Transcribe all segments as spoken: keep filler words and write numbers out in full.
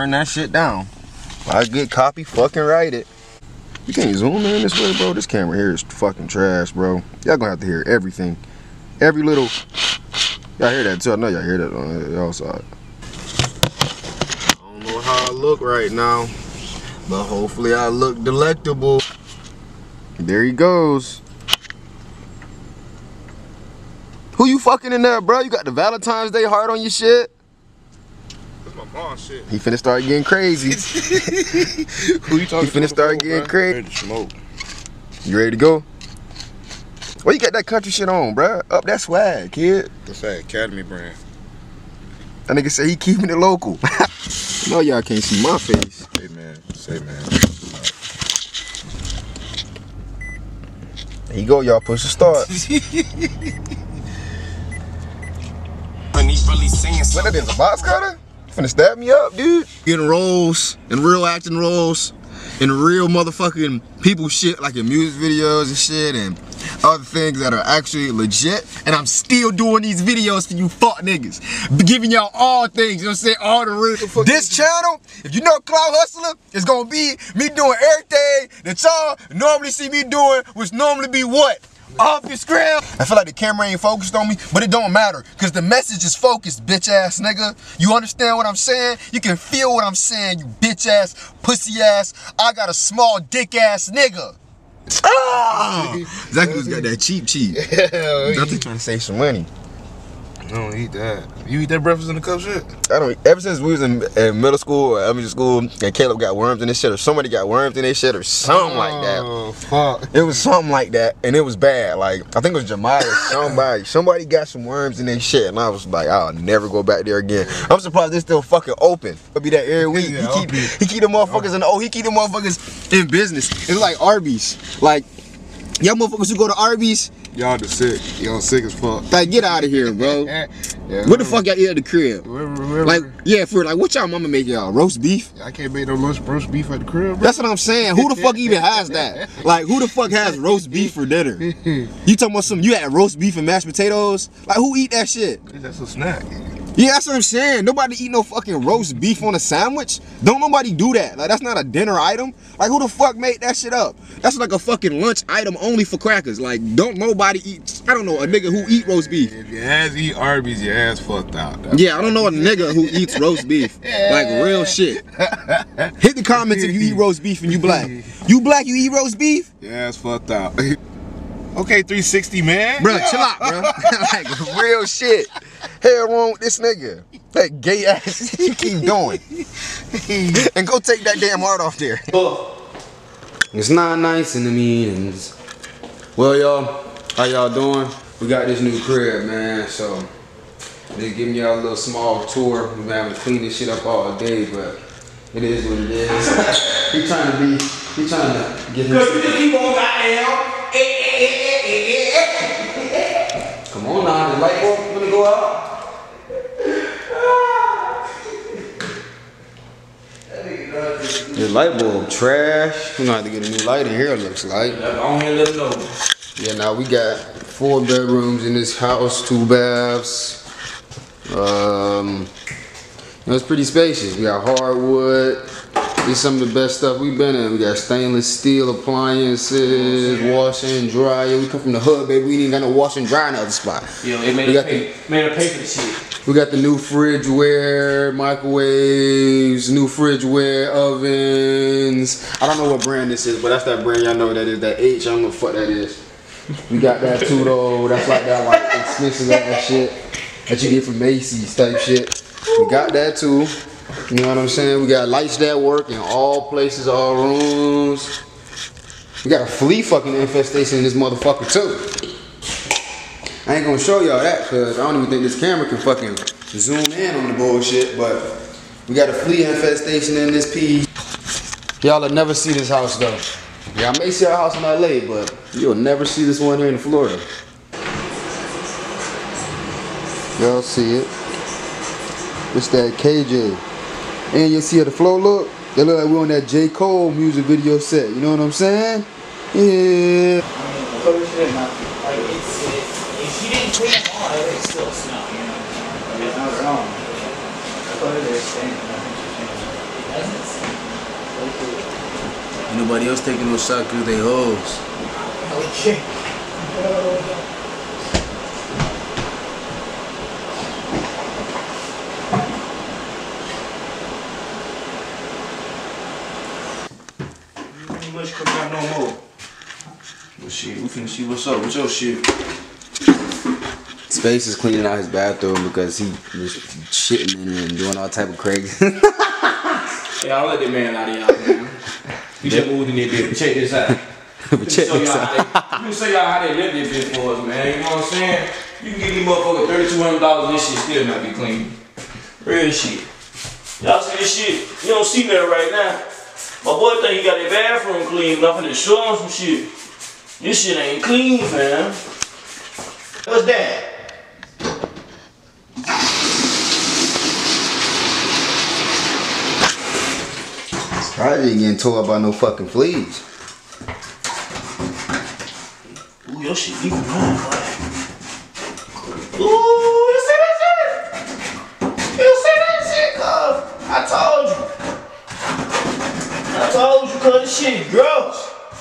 turn that shit down. I get copy, fucking write it. You can't zoom in this way, bro. This camera here is fucking trash, bro. Y'all gonna have to hear everything. Every little... Y'all hear that too. I know y'all hear that on y'all side. I don't know how I look right now, but hopefully I look delectable. There he goes. Who you fucking in there, bro? You got the Valentine's Day heart on your shit? That's my mom shit. He finna start getting crazy. Who you talking to? He finna start phone, getting bro? crazy. Ready to smoke. You ready to go? Where you got that country shit on, bro? Up that swag, kid. What's that? Academy brand. That nigga say he keeping it local. No, y'all can't see my face. Hey man, say man. There you go, y'all. Push the start. What that is, a box cutter? You finna stab me up, dude? Getting roles, in real acting roles, in real motherfucking people shit, like in music videos and shit, and other things that are actually legit. And I'm still doing these videos for you fuck niggas. Giving y'all all things, you know what I'm saying? All the real. This channel, if you know Cloud Hustler, it's gonna be me doing everything that y'all normally see me doing, which normally be what? Off your screen. I feel like the camera ain't focused on me, but it don't matter, cause the message is focused, bitch ass nigga. You understand what I'm saying? You can feel what I'm saying, you bitch ass, pussy ass, I got a small dick ass nigga. Ah! Exactly who's got that cheap cheap. Yeah, Nothing trying to save some money. I don't eat that. You eat that breakfast in the cup shit? I don't. Ever since we was in, in middle school or elementary school, and Caleb got worms in this shit, or somebody got worms in this shit, or something oh, like that. Oh fuck! It was something like that, and it was bad. Like I think it was Jemiah or somebody. Somebody got some worms in their shit, and I was like, I'll never go back there again. I'm surprised it's still fucking open. It'll be that every week. Yeah, he keep he keep them motherfuckers in the oh he keep them motherfuckers in business. It's like Arby's. Like y'all motherfuckers who go to Arby's. Y'all the sick. Y'all sick as fuck. Like, get out of here, bro. Yeah, what the fuck y'all eat at the crib? Remember, remember. Like, yeah, for like, what y'all mama make y'all? Roast beef? I can't make no roast, roast beef at the crib, bro. That's what I'm saying. Who the fuck even has that? Like, who the fuck has roast beef for dinner? You talking about some, you had roast beef and mashed potatoes? Like, who eat that shit? That's a snack. Yeah, that's what I'm saying. Nobody eat no fucking roast beef on a sandwich. Don't nobody do that. Like, that's not a dinner item. Like, who the fuck made that shit up? That's like a fucking lunch item only for crackers. Like, don't nobody eat, I don't know, a nigga who eat roast beef. If your ass eat Arby's, your ass fucked out. That's yeah, I don't know a nigga who eats roast beef. Like, real shit. Hit the comments if you eat roast beef and you black. You black, you eat roast beef? Your ass fucked out. Okay, three sixty, man. Bro, chill out, bro. Like, real shit. Hell wrong with this nigga. That gay ass you keep doing. And go take that damn heart off there. It's not nice in the meetings. Well, y'all, how y'all doing? We got this new crib, man, so just giving y'all a little small tour. We've been having to clean this shit up all day, but it is what it is. He trying to be, he trying to get his... Cause you just keep on goddamn. Come on now, the light bulb gonna go out. The light bulb trash. We're gonna have to get a new light in here, it looks like. Go ahead and let them know. Yeah, now we got four bedrooms in this house, two baths. Um, you know, it's pretty spacious. We got hardwood. This is some of the best stuff we've been in. We got stainless steel appliances, washer and dryer. We come from the hood, baby. We ain't got no washer and dryer in the other spot. Yeah, they made we us got pay, the, made us pay for the shit. We got the new fridgeware, microwaves, new fridgeware, ovens. I don't know what brand this is, but that's that brand y'all know what that is. That H, I don't know what the fuck that is. We got that too though. That's like that like expensive ass shit that you get from Macy's type shit. We got that too. You know what I'm saying? We got lights that work in all places, all rooms. We got a flea fucking infestation in this motherfucker too. I ain't gonna show y'all that because I don't even think this camera can fucking zoom in on the bullshit, but we got a flea infestation in this piece. Y'all will never see this house though. Y'all may see our house in L A, but you'll never see this one here in Florida. Y'all see it. It's that K J. And you see how the flow look? They look like we're on that J. Cole music video set. You know what I'm saying? Yeah. Like it's, it's, if she didn't clean them all, it would still smell, you know? There's no wrong. I put it there staying. Ain't nobody else taking no shot because they hoes. Okay. Ain't much coming out no more. Well, shit, we finna see what's up with your shit. Space is cleaning out his bathroom because he was shitting in it and doing all type of crazy. Yeah, I'll let that man out of y'all, man. We just moved in there, bitch. Check this out. But check show this y'all out. how they, let me show y'all how they live this bitch for us, man. You know what I'm saying? You can give these motherfuckers thirty-two hundred dollars and this shit still not be clean. Real shit. Y'all see this shit? You don't see that right now. My boy think he got their bathroom clean, but I'm finna show him some shit. This shit ain't clean, man. What's that? Probably ain't getting tore up by no fucking fleas. Ooh, your shit deep in mine, boy. Ooh, you see that shit? You see that shit, cuz? I told you. I told you, cuz this shit gross.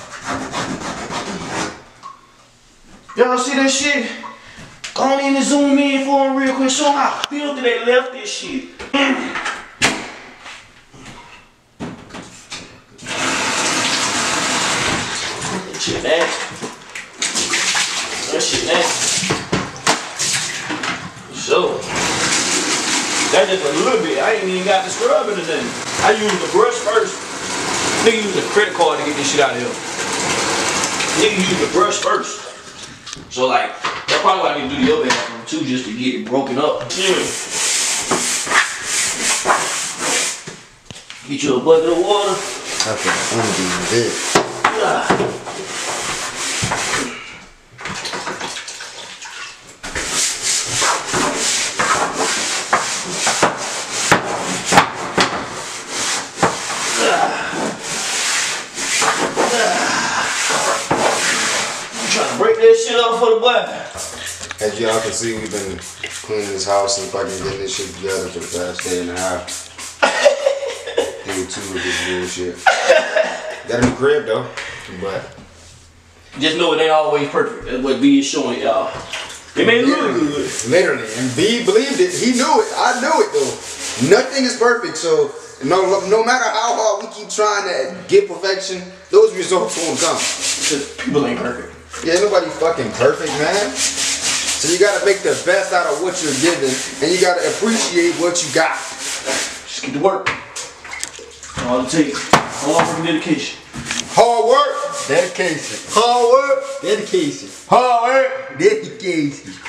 Y'all see that shit? Go on in and zoom in for them real quick. Show them how filthy they left this shit. That shit nasty. That shit nasty. So, that's just a little bit. I ain't even got the scrub in the thing. I use the brush first. Nigga use the credit card to get this shit out of here. Nigga use the brush first. So like, that's probably what I need to do to your bathroom too, just to get it broken up. Yeah. Get you a bucket of water. Okay, I'm gonna do this. Yeah. Break that shit up for the boy. As y'all can see, we've been cleaning this house and fucking getting this shit together for the past day and a half. Day two of this bullshit. Got a new crib though, but just know it ain't always perfect. That's what B is showing it, y'all. It may look good. Literally, and B believed it. He knew it. I knew it though. Nothing is perfect, so no, no matter how hard we keep trying to get perfection, those results won't come. Because people ain't perfect. Yeah, nobody fucking perfect, man. So you gotta make the best out of what you're given, and you gotta appreciate what you got. Just get to work. All it takes. Hard work and dedication. Hard work, dedication. Hard work, dedication. Hard work, dedication.